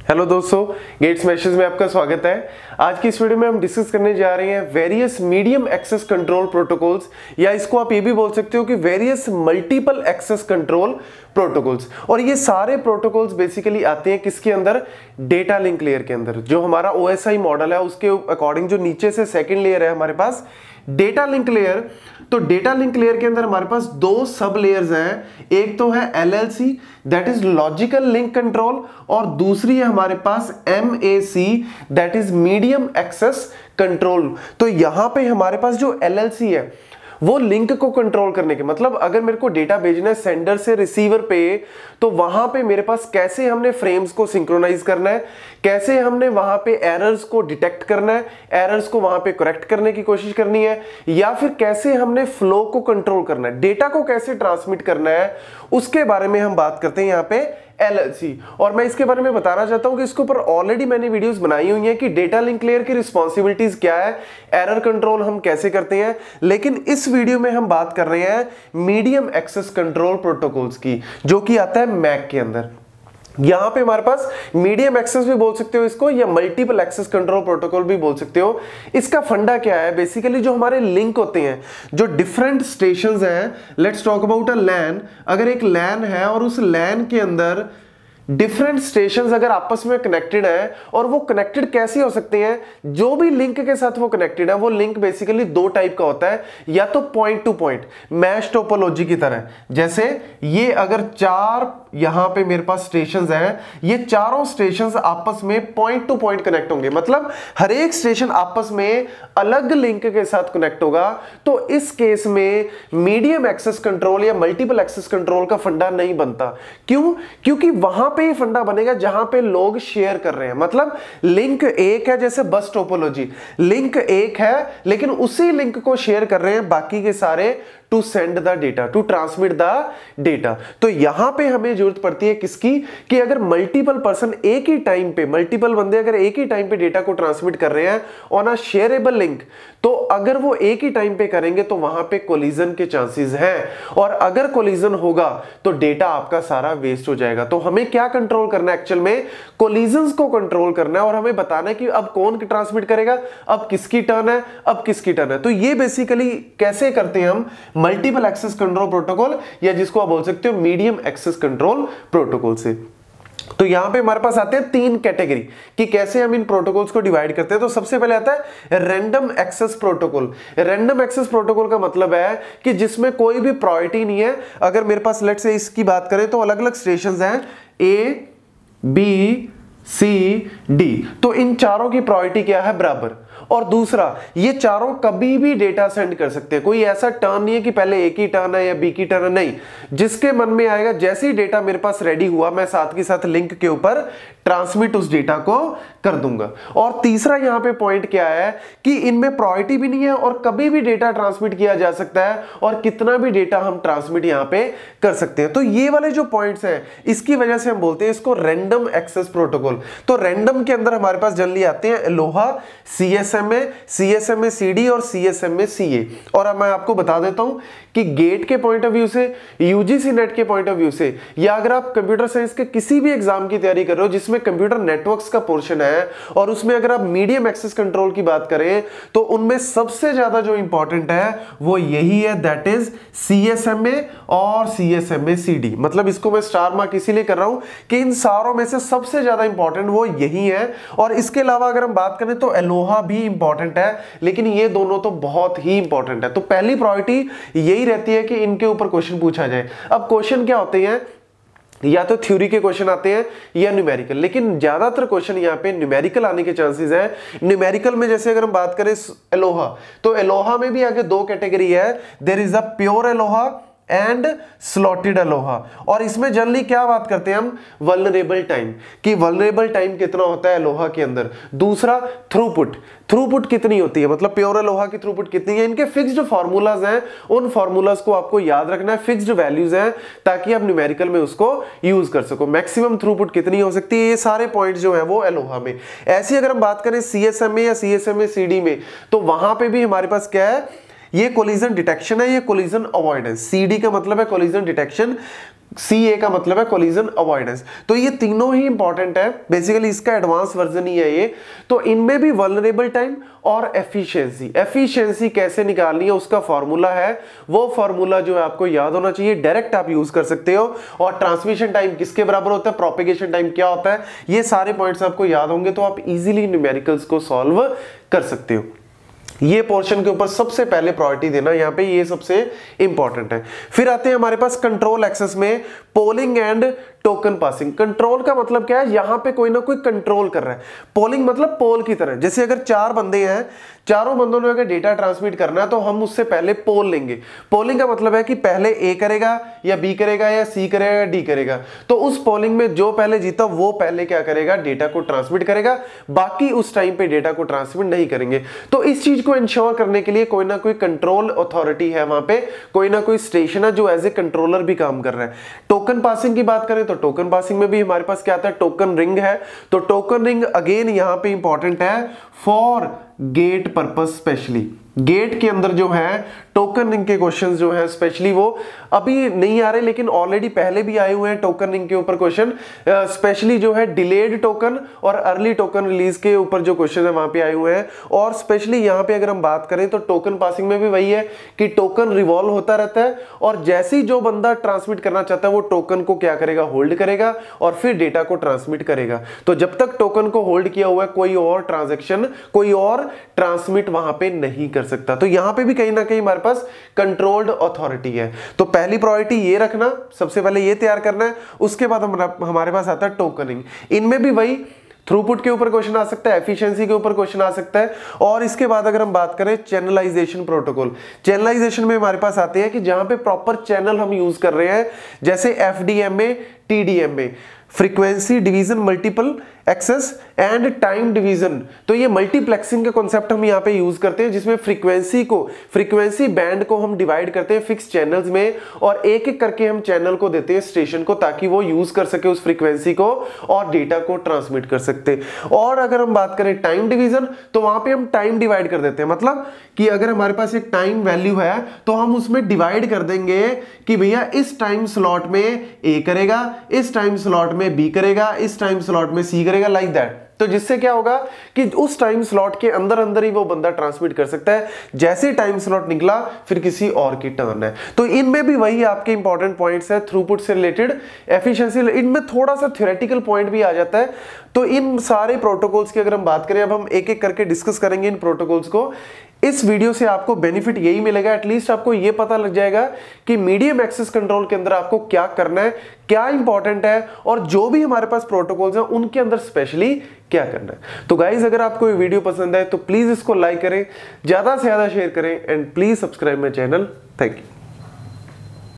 Hello दोस्तों, gate smashers में आपका स्वागत है। आज की इस वीडियो में हम डिस्कस करने जा रहे हैं various medium access control protocols, या इसको आप ये भी बोल सकते हो कि various multiple access control protocols. और ये सारे प्रोटोकॉल्स बेसिकली आते हैं किसके अंदर? डेटा लिंक लेयर के अंदर। जो हमारा OSI मॉडल है उसके अकॉर्डिंग जो नीचे से सेकेंड लेयर है हमारे पास डेटा लिंक लेयर। तो डेटा लिंक लेयर के अंदर हमारे पास दो सब लेयर्स हैं। एक तो है LLC that is logical link control, और दूसरी है हमारे पास MAC that is medium access control. तो यहां पे हमारे पास जो LLC है वो लिंक को कंट्रोल करने के, मतलब अगर मेरे को डेटा भेजना है सेंडर से रिसीवर पे, तो वहां पे मेरे पास कैसे हमने फ्रेम्स को सिंक्रोनाइज करना है, कैसे हमने वहां पे एरर्स को डिटेक्ट करना है, एरर्स को वहां पे करेक्ट करने की कोशिश करनी है, या फिर कैसे हमने फ्लो को कंट्रोल करना है, डेटा को कैसे ट्रांसमिट करना है, उसके बारे में हम बात करते हैं यहाँ पे LLC। और मैं इसके बारे में बताना चाहता हूं कि इसके ऊपर ऑलरेडी मैंने वीडियोस बनाई हुई हैं कि डेटा लिंक लेयर की रिस्पॉन्सिबिलिटीज क्या है, एरर कंट्रोल हम कैसे करते हैं। लेकिन इस वीडियो में हम बात कर रहे हैं मीडियम एक्सेस कंट्रोल प्रोटोकॉल्स की, जो कि आता है मैक के अंदर। यहां पे हमारे पास मीडियम एक्सेस भी बोल सकते हो इसको, या मल्टीपल एक्सेस कंट्रोल प्रोटोकॉल भी बोल सकते हो। इसका फंडा क्या है? बेसिकली जो हमारे लिंक होते हैं, जो डिफरेंट स्टेशंस हैं, let's talk about a LAN. अगर एक लैन है और उस लैन के अंदर डिफरेंट स्टेशंस अगर आपस में कनेक्टेड है, और वो कनेक्टेड कैसे हो सकते हैं? जो भी लिंक के साथ वो कनेक्टेड है, वो लिंक बेसिकली दो टाइप का होता है, या तो point to point mesh topology की तरह। जैसे ये अगर चार यहां पे मेरे पास स्टेशंस हैं, ये चारों स्टेशंस आपस में पॉइंट टू पॉइंट कनेक्ट होंगे, मतलब हर एक स्टेशन आपस में अलग लिंक के साथ कनेक्ट होगा। तो इस केस में मीडियम एक्सेस कंट्रोल या मल्टीपल एक्सेस कंट्रोल का फंडा नहीं बनता। क्यों? क्योंकि वहां पे ही फंडा बनेगा जहां पे लोग शेयर कर रहे हैं। मतलब लिंक एक है, जैसे बस टोपोलॉजी, लिंक एक है लेकिन उसी लिंक को शेयर कर रहे हैं बाकी के सारे to send the data, to transmit the data. तो यहां पे हमें जरूरत पड़ती है किसकी? कि अगर मल्टीपल पर्सन एक ही टाइम पे, मल्टीपल बंदे अगर एक ही टाइम पे डेटा को ट्रांसमिट कर रहे हैं ऑन अ शेयरेबल लिंक, तो अगर वो एक ही टाइम पे करेंगे तो वहां पे कोलिजन के चांसेस हैं, और अगर कोलिजन होगा तो डेटा आपका सारा वेस्ट हो जाएगा। तो हमें क्या कंट्रोल करना है? एक्चुअल में कोलिजन्स को कंट्रोल करना है, और हमें बताना है कि अब कौन ट्रांसमिट करेगा, अब किसकी टर्न है, अब किसकी टर्न है। तो ये बेसिकली कैसे करते हैं हम? मल्टीपल एक्सेस कंट्रोल प्रोटोकॉल, या जिसको आप बोल सकते हो मीडियम एक्सेस कंट्रोल प्रोटोकॉल से। तो यहां पे हमारे पास आते हैं तीन कैटेगरी कि कैसे हम इन प्रोटोकॉल्स को डिवाइड करते हैं। तो सबसे पहले आता है random access protocol. Random access protocol का मतलब है कि जिसमें कोई भी प्रायोरिटी नहीं है। अगर मेरे पास लेट्स से इसकी बात करें तो अलग अलग स्टेशंस हैं A, B, C, D। तो इन चारों की प्रायोरिटी क्या है? बराबर। और दूसरा, ये चारों कभी भी डेटा सेंड कर सकते हैं। कोई ऐसा टर्न नहीं है कि पहले एक ही टर्न है या बी की टर्न है, नहीं। जिसके मन में आएगा, जैसे ही डेटा मेरे पास रेडी हुआ, मैं साथ के साथ लिंक के ऊपर ट्रांसमिट उस डेटा को कर दूंगा। और तीसरा यहां पे पॉइंट क्या है कि इनमें प्रायोरिटी भी नहीं है, और कभी भी डेटा ट्रांसमिट किया जा सकता है, और कितना भी डेटा हम ट्रांसमिट यहां पे कर सकते हैं। तो ये वाले जो पॉइंट्स हैं, इसकी वजह से हम बोलते हैं इसको रैंडम एक्सेस प्रोटोकॉल। तो रैंडम के अंदर हमारे पास जनरली आते हैं अलोहा, CSMA, CSMA CD और CSMA CA। और अब मैं आपको बता देता हूं कि गेट के पॉइंट ऑफ व्यू से, UGC नेट के पॉइंट ऑफ व्यू से, या अगर आप कंप्यूटर साइंस के किसी भी एग्जाम की तैयारी कर रहे हो जिसमें कंप्यूटर नेटवर्क्स का पोर्शन है, और उसमें अगर आप मीडियम एक्सेस कंट्रोल की बात करें, तो उनमें सबसे ज्यादा जो इंपॉर्टेंट है वो यही है, दैट इज CSMA और CSMA CD। मतलब इसको मैं स्टार मार्क इसीलिए कर रहा हूं कि इन सारों में से सबसे ज्यादा इंपॉर्टेंट वो यही है। और इसके अलावा अगर हम बात करें तो अलोहा भी इंपॉर्टेंट है, लेकिन ये दोनों तो बहुत ही इंपॉर्टेंट है। तो पहली प्रायोरिटी यही रहती है कि इनके ऊपर क्वेश्चन पूछा जाए। अब क्वेश्चन क्या होते हैं? या तो थ्योरी के क्वेश्चन आते हैं या न्यूमेरिकल, लेकिन ज्यादातर क्वेश्चन यहाँ पे न्यूमेरिकल आने के चांसेस हैं। न्यूमेरिकल में जैसे अगर हम बात करें अलोहा, तो अलोहा में भी आगे दो कैटेगरी है, there is a pure ALOHA and slotted ALOHA. और इसमें जनरली क्या बात करते हैं हम? वल्नरेबल टाइम, कि वल्नरेबल टाइम कितना होता है अलोहा के अंदर। दूसरा थ्रूपुट, थ्रूपुट कितनी होती है, मतलब प्योर अलोहा की थ्रूपुट कितनी है। इनके फिक्स्ड फार्मूलाज हैं, उन फार्मूलाज को आपको याद रखना है, फिक्स्ड वैल्यूज हैं, ताकि आप न्यूमेरिकल में उसको यूज कर सको। मैक्सिमम थ्रूपुट कितनी हो सकती है, ये सारे पॉइंट जो है वो अलोहा में। ऐसी अगर हम बात करें CSMA या CSMA CD में, तो वहां पे भी हमारे पास क्या है ये कोलिजन डिटेक्शन है, ये कोलिजन अवॉइडेंस। CD का मतलब है कोलिजन डिटेक्शन, CA का मतलब है कोलिजन अवॉइडेंस। तो ये तीनों ही इंपॉर्टेंट है, बेसिकली इसका एडवांस वर्जन ही है ये। तो इनमें भी वल्नरेबल टाइम और एफिशिएंसी कैसे निकालनी है उसका फॉर्मूला है, वो फॉर्मूला जो है आपको याद होना चाहिए, डायरेक्ट आप यूज कर सकते हो। और ट्रांसमिशन टाइम किसके बराबर होता है, प्रोपेगेशन टाइम क्या होता है, ये सारे पॉइंट्स आपको याद होंगे तो आप इजीली न्यूमेरिकल्स को सॉल्व कर सकते हो। ये पोर्शन के ऊपर सबसे पहले प्रायोरिटी देना, यहाँ पे ये सबसे इंपॉर्टेंट है। फिर आते हैं हमारे पास कंट्रोल एक्सेस में polling and token passing. Control का मतलब क्या है, यहां पे कोई ना कोई कंट्रोल कर रहा है। पोलिंग मतलब पोल की तरह, जैसे अगर 4 बंदे हैं, चारों बंदों ने अगर डेटा ट्रांसमिट करना है तो हम उससे पहले पोल लेंगे। पोलिंग का मतलब है कि पहले A करेगा या B करेगा या C करेगा या D करेगा। तो उस पोलिंग में जो पहले जीता वो पहले क्या करेगा, डेटा को ट्रांसमिट करेगा, बाकी उस टाइम पे डेटा को ट्रांसमिट नहीं करेंगे। तो इस चीज को इंश्योर करने के लिए कोई ना कोई कंट्रोल अथॉरिटी है, वहां पे कोई ना कोई स्टेशन है जो एज ए कंट्रोलर भी काम कर रहा है। टोकन पासिंग की बात करें तो टोकन पासिंग में भी हमारे पास क्या आता है, टोकन रिंग है। तो टोकन रिंग अगेन यहां पे इंपॉर्टेंट है for GATE purpose. Specially GATE के अंदर जो है टोकन रिंग के क्वेश्चंस जो है स्पेशली वो अभी नहीं आ रहे, लेकिन ऑलरेडी पहले भी आए हुए हैं टोकन रिंग के ऊपर क्वेश्चन। स्पेशली जो है डिलेड टोकन और अर्ली टोकन रिलीज के ऊपर जो क्वेश्चन है वहां पे आए हुए हैं। और स्पेशली यहां पे अगर हम बात करें तो टोकन पासिंग में भी वही है कि टोकन रिवॉल्व होता रहता है और जैसे ही जो बंदा ट्रांसमिट करना चाहता है वो टोकन को क्या करेगा, होल्ड करेगा और फिर डेटा को ट्रांसमिट करेगा। तो जब तक टोकन को होल्ड किया हुआ है कोई और ट्रांजैक्शन, कोई और ट्रांसमिट वहां पे नहीं कर सकता। तो यहां पे भी कहीं ना कहीं हमारे पास कंट्रोल्ड अथॉरिटी है। तो पहली प्रायोरिटी ये रखना, सबसे पहले ये तैयार करना है। उसके बाद हमारे पास आता है टोकनिंग। इनमें भी वही थ्रूपुट के ऊपर क्वेश्चन आ सकता है, एफिशिएंसी के ऊपर क्वेश्चन आ सकता है। और इसके बाद अगर हम बात करें चैनलाइजेशन प्रोटोकॉल, चैनलाइजेशन में हमारे पास आते हैं कि जहां पे प्रॉपर चैनल हम यूज कर रहे हैं, जैसे FDMA, TDMA, frequency division multiple access and time division. तो ये मल्टीप्लेक्सिंग का कॉन्सेप्ट हम यहाँ पे यूज करते हैं, जिसमें फ्रीक्वेंसी बैंड को हम डिवाइड करते हैं फिक्स चैनल्स में और एक एक करके हम चैनल को देते हैं स्टेशन को, ताकि वो यूज कर सके उस फ्रीक्वेंसी को और डेटा को ट्रांसमिट कर सकते। और अगर हम बात करें टाइम डिवीजन, तो वहां पे हम टाइम डिवाइड कर देते हैं, मतलब कि अगर हमारे पास एक टाइम वैल्यू है तो हम उसमें डिवाइड कर देंगे कि भैया इस टाइम स्लॉट में A करेगा, इस टाइम स्लॉट में B करेगा, इस टाइम स्लॉट में C करेगा, लाइक दैट। तो जिससे क्या होगा कि उस टाइम स्लॉट के अंदर अंदर ही वो बंदा ट्रांसमिट कर सकता है, जैसे टाइम स्लॉट निकला फिर किसी और की टर्न है। तो इनमें भी वही आपके इंपॉर्टेंट पॉइंट्स है, थ्रूपुट से रिलेटेड, एफिशिएंसी, इनमें थोड़ा सा थ्योरेटिकल पॉइंट भी आ जाता है। तो इन सारे प्रोटोकॉल्स की अगर हम बात करें, अब हम एक एक करके डिस्कस करेंगे इन प्रोटोकॉल्स को। इस वीडियो से आपको बेनिफिट यही मिलेगा, एटलीस्ट आपको ये पता लग जाएगा कि मीडियम एक्सेस कंट्रोल के अंदर आपको क्या करना है, क्या इंपॉर्टेंट है और जो भी हमारे पास प्रोटोकॉल्स हैं उनके अंदर स्पेशली क्या करना है। तो गाइज, अगर आपको ये वीडियो पसंद आए तो प्लीज इसको लाइक करें, ज्यादा से ज्यादा शेयर करें and please subscribe my channel. Thank you.